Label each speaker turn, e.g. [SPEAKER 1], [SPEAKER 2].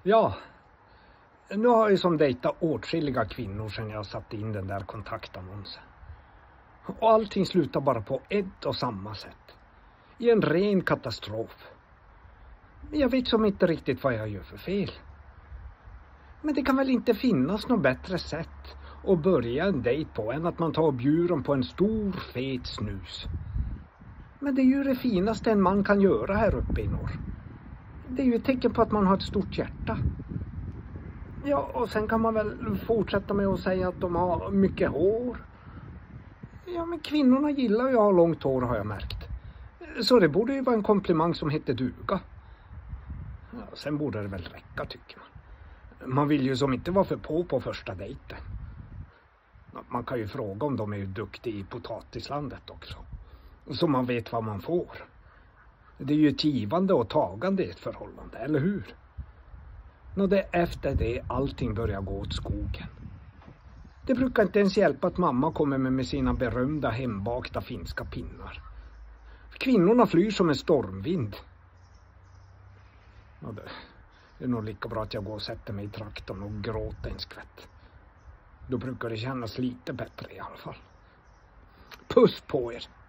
[SPEAKER 1] Ja, nu har jag som dejtat åtskilliga kvinnor sedan jag satte in den där kontaktannonsen. Och allting slutar bara på ett och samma sätt. I en ren katastrof. Jag vet som inte riktigt vad jag gör för fel. Men det kan väl inte finnas något bättre sätt att börja en dejt på än att man tar och bjuder dem på en stor fet snus. Men det är ju det finaste en man kan göra här uppe i norr. Det är ju ett tecken på att man har ett stort hjärta. Ja, och sen kan man väl fortsätta med att säga att de har mycket hår. Ja, men kvinnorna gillar ju att ha långt hår, har jag märkt. Så det borde ju vara en komplimang som heter duga. Ja, sen borde det väl räcka, tycker man. Man vill ju som inte vara för på första dejten. Man kan ju fråga om de är duktiga i potatislandet också. Så man vet vad man får. Det är ju ett givande och tagande i ett förhållande, eller hur? Och det efter det allting börjar gå åt skogen. Det brukar inte ens hjälpa att mamma kommer med sina berömda hembakta finska pinnar. Kvinnorna flyr som en stormvind. Och det är nog lika bra att jag går och sätter mig i traktorn och gråter en skvätt. Då brukar det kännas lite bättre i alla fall. Puss på er!